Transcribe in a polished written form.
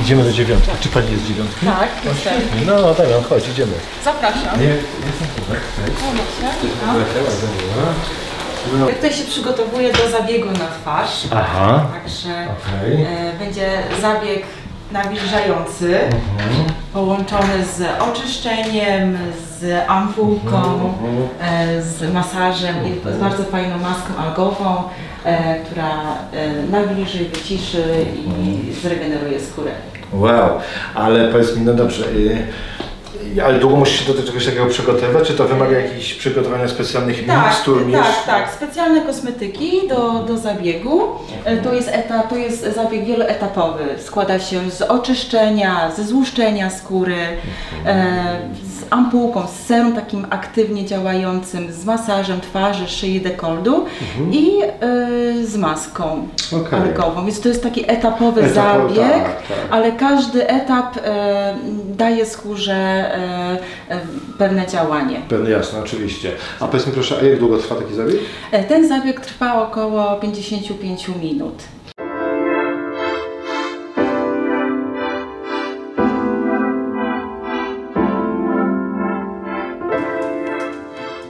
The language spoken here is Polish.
Idziemy do 9. Czy pani jest z 9? Tak, jestem. No tak, no chodź, idziemy. Zapraszam. Nie, jestem tutaj. Ja tutaj się przygotowuję do zabiegu na twarz. Aha. Także Okej. będzie zabieg nawilżający, połączony z oczyszczeniem, z ampułką, z masażem i z bardzo fajną maską algową, która nawilży, wyciszy i zregeneruje skórę. Wow, ale powiedz mi, no dobrze, ale długo musisz się do czegoś takiego przygotowywać? Czy to wymaga jakichś przygotowania specjalnych mikstur? Tak. Specjalne kosmetyki do zabiegu. To jest zabieg wieloetapowy. Składa się z oczyszczenia, ze złuszczenia skóry, z ampułką, z serum takim aktywnie działającym, z masażem twarzy, szyi, dekoldu i z maską algową. Więc to jest taki etapowy zabieg, ale każdy etap daje skórze pewne działanie. Jasne, oczywiście. A powiedz mi proszę, a jak długo trwa taki zabieg? Ten zabieg trwa około 55 minut.